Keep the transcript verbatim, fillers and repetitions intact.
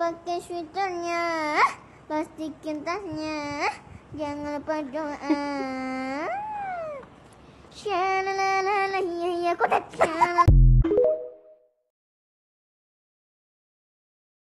pakai sweaternya, plastikin tasnya, jangan lupa doa. Shalalalalala, ya ya, kok